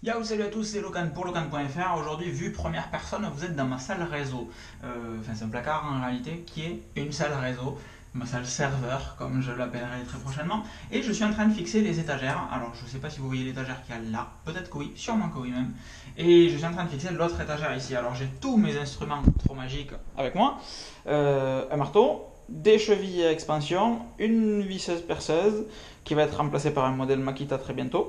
Yo, salut à tous, c'est Locan pour Locan.fr. Aujourd'hui, vue première personne, vous êtes dans ma salle réseau. Enfin, c'est un placard en réalité qui est une salle réseau, ma salle serveur, comme je l'appellerai très prochainement. Et je suis en train de fixer les étagères. Alors, je ne sais pas si vous voyez l'étagère qu'il y a là, peut-être que oui, sûrement que oui même. Et je suis en train de fixer l'autre étagère ici. Alors, j'ai tous mes instruments trop magiques avec moi. Un marteau, des chevilles à expansion, une visseuse perceuse qui va être remplacée par un modèle Makita très bientôt,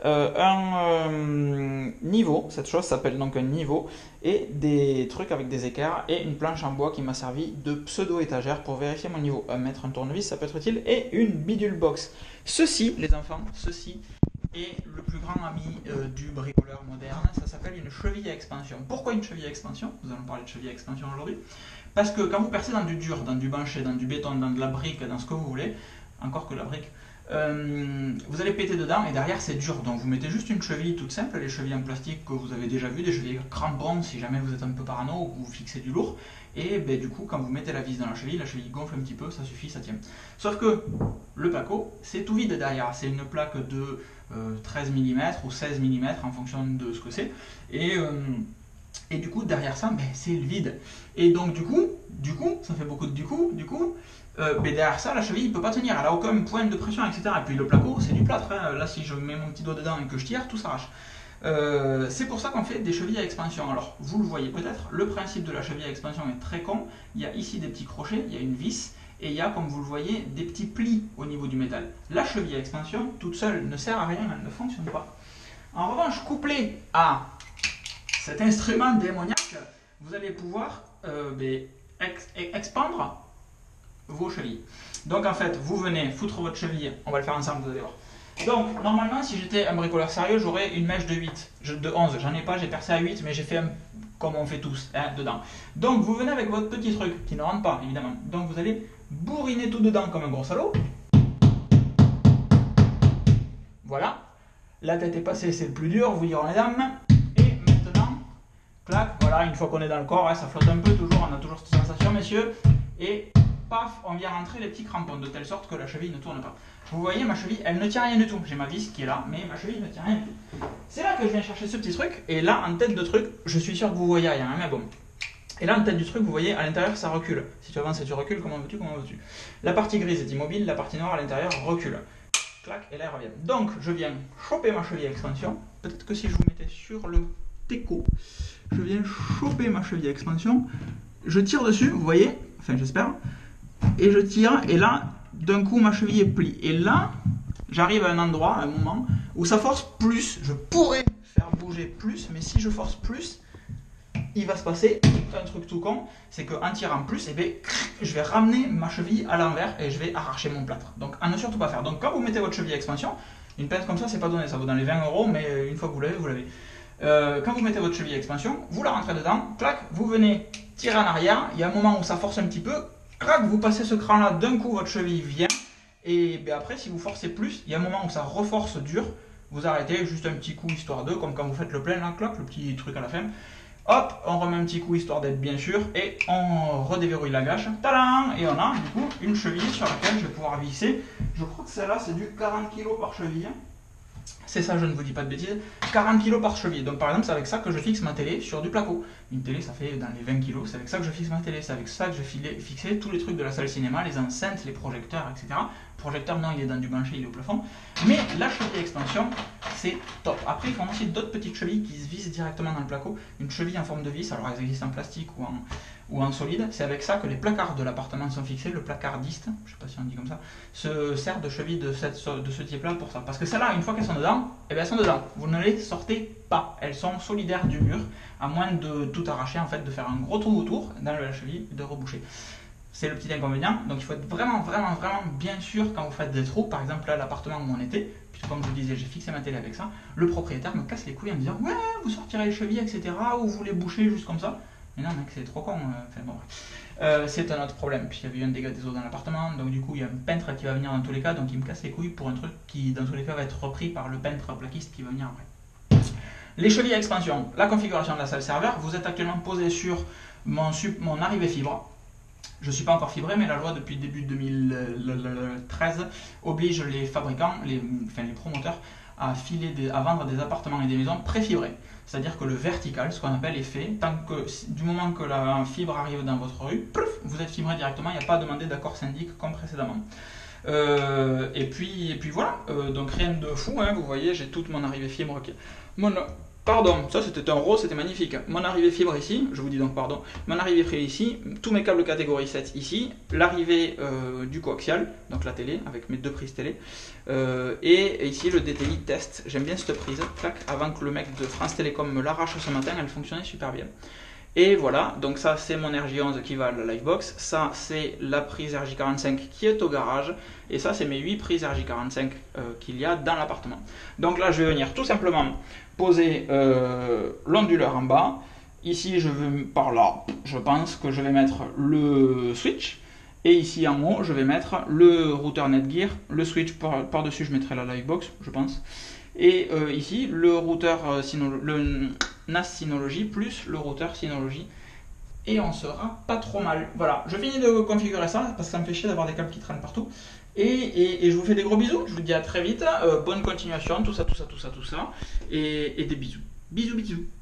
un niveau, cette chose s'appelle donc un niveau, et des trucs avec des équerres et une planche en bois qui m'a servi de pseudo-étagère pour vérifier mon niveau. Mettre un tournevis, ça peut être utile, et une bidule box. Ceci, les enfants, ceci est le plus grand ami du bricoleur moderne, ça s'appelle une cheville à expansion. Pourquoi une cheville à expansion? Nous allons parler de cheville à expansion aujourd'hui. Parce que quand vous percez dans du dur, dans du banché, dans du béton, dans de la brique, dans ce que vous voulez, encore que la brique, vous allez péter dedans et derrière c'est dur. Donc vous mettez juste une cheville toute simple, les chevilles en plastique que vous avez déjà vues, des chevilles crampons si jamais vous êtes un peu parano ou que vous fixez du lourd. Et du coup, quand vous mettez la vis dans la cheville gonfle un petit peu, ça suffit, ça tient. Sauf que le placo, c'est tout vide derrière. C'est une plaque de 13 mm ou 16 mm en fonction de ce que c'est. Et du coup, derrière ça, c'est le vide. Et donc, du coup, ça fait beaucoup de du coup, derrière ça, la cheville ne peut pas tenir. Elle n'a aucun point de pression, etc. Et puis le placo, c'est du plâtre. Hein. Là, si je mets mon petit doigt dedans et que je tire, tout s'arrache. C'est pour ça qu'on fait des chevilles à expansion. Alors, vous le voyez peut-être, le principe de la cheville à expansion est très con. Il y a ici des petits crochets, il y a une vis, et il y a, comme vous le voyez, des petits plis au niveau du métal. La cheville à expansion, toute seule, ne sert à rien, elle ne fonctionne pas. En revanche, couplée à cet instrument démoniaque, vous allez pouvoir expandre vos chevilles. Donc en fait, vous venez foutre votre cheville, on va le faire ensemble, vous allez voir. Donc normalement, si j'étais un bricoleur sérieux, j'aurais une mèche de 8, de 11, j'en ai pas, j'ai percé à 8, mais j'ai fait comme on fait tous, hein, dedans. Donc vous venez avec votre petit truc, qui ne rentre pas évidemment. Donc vous allez bourriner tout dedans comme un gros salaud. Voilà, la tête est passée, c'est le plus dur, vous direz les dames. Clac, voilà, une fois qu'on est dans le corps, hein, ça flotte un peu toujours, on a toujours cette sensation, messieurs. Et paf, on vient rentrer les petits crampons, de telle sorte que la cheville ne tourne pas. Vous voyez, ma cheville, elle ne tient rien du tout. J'ai ma vis qui est là, mais ma cheville ne tient rien du tout. C'est là que je viens chercher ce petit truc, et là, en tête de truc, je suis sûr que vous voyez rien, mais bon. Et là, en tête du truc, vous voyez, à l'intérieur, ça recule. Si tu avances et tu recules, comment veux-tu? La partie grise est immobile, la partie noire à l'intérieur recule. Clac, et là, elle revient. Donc, je viens choper ma cheville à expansion. Peut-être que si je vous mettais sur le teco, je viens choper ma cheville à expansion, je tire dessus, vous voyez, enfin j'espère, et je tire, et là, d'un coup, ma cheville est plie. Et là, j'arrive à un endroit, à un moment, où ça force plus. Je pourrais faire bouger plus, mais si je force plus, il va se passer un truc tout con, c'est qu'en tirant plus, je vais ramener ma cheville à l'envers et je vais arracher mon plâtre. Donc à ne surtout pas faire. Donc quand vous mettez votre cheville à expansion, une pince comme ça, c'est pas donné, ça vaut dans les 20 €, mais une fois que vous l'avez, vous l'avez. Quand vous mettez votre cheville à expansion, vous la rentrez dedans, clac, vous venez tirer en arrière, il y a un moment où ça force un petit peu, clac, vous passez ce cran là, d'un coup votre cheville vient, et après si vous forcez plus, il y a un moment où ça reforce dur, vous arrêtez juste un petit coup histoire de, comme quand vous faites le plein là, clac, le petit truc à la fin, hop, on remet un petit coup histoire d'être bien sûr, et on redéverrouille la gâche, tadam, et on a du coup une cheville sur laquelle je vais pouvoir visser, je crois que celle-là c'est du 40 kg par cheville. C'est ça, je ne vous dis pas de bêtises, 40 kg par cheville. Donc par exemple, c'est avec ça que je fixe ma télé sur du placo. Une télé, ça fait dans les 20 kg, c'est avec ça que je fixe ma télé. C'est avec ça que je fixais tous les trucs de la salle cinéma, les enceintes, les projecteurs, etc. Le projecteur, non, il est dans du banché, il est au plafond. Mais la cheville expansion, c'est top. Après, ils font aussi d'autres petites chevilles qui se vissent directement dans le placo. Une cheville en forme de vis, alors elles existent en plastique ou en solide. C'est avec ça que les placards de l'appartement sont fixés. Le placardiste, je ne sais pas si on dit comme ça, se sert de cheville de ce type-là pour ça. Parce que celles-là, une fois qu'elles sont dedans, elles sont dedans. Vous ne les sortez pas. Elles sont solidaires du mur, à moins de tout arracher, en fait, de faire un gros trou autour dans la cheville et de reboucher. C'est le petit inconvénient. Donc il faut être vraiment bien sûr quand vous faites des trous. Par exemple, là, l'appartement où on était, puisque comme je vous disais, j'ai fixé ma télé avec ça, le propriétaire me casse les couilles en me disant « Ouais, vous sortirez les chevilles, etc. ou vous les bouchez juste comme ça. » Mais non, mec, c'est trop con. Enfin, bon, c'est un autre problème. Puis il y avait eu un dégât des eaux dans l'appartement, donc du coup, il y a un peintre qui va venir dans tous les cas, donc il me casse les couilles pour un truc qui, dans tous les cas, va être repris par le peintre plaquiste qui va venir après. Les chevilles à expansion, la configuration de la salle serveur, vous êtes actuellement posé sur mon arrivée fibre. Je ne suis pas encore fibré, mais la loi depuis le début de 2013 oblige les fabricants, les promoteurs, à vendre des appartements et des maisons préfibrés. C'est-à-dire que le vertical, ce qu'on appelle, est fait. Du moment que la fibre arrive dans votre rue, vous êtes fibré directement, il n'y a pas à demander d'accord syndic comme précédemment. Et puis voilà, donc rien de fou, hein, vous voyez, j'ai toute mon arrivée fibre. Pardon, ça c'était un rose, c'était magnifique. Mon arrivée fibre ici, je vous dis donc pardon, mon arrivée fibre ici, tous mes câbles catégorie 7 ici, l'arrivée du coaxial, donc la télé, avec mes 2 prises télé, et ici le DTI test. J'aime bien cette prise, clac, avant que le mec de France Télécom me l'arrache ce matin, elle fonctionnait super bien. Et voilà, donc ça c'est mon RJ11 qui va à la Livebox, ça c'est la prise RJ45 qui est au garage, et ça c'est mes 8 prises RJ45 qu'il y a dans l'appartement. Donc là je vais venir tout simplement poser l'onduleur en bas, ici je vais par là, je pense que je vais mettre le switch, et ici en haut je vais mettre le routeur Netgear, le switch par-dessus je mettrai la Livebox je pense. Et ici, le routeur le NAS Synology plus le routeur Synology. Et on sera pas trop mal. Voilà, je finis de configurer ça parce que ça me fait chier d'avoir des câbles qui traînent partout. Et je vous fais des gros bisous. Je vous dis à très vite. Bonne continuation, tout ça. Et des bisous. Bisous.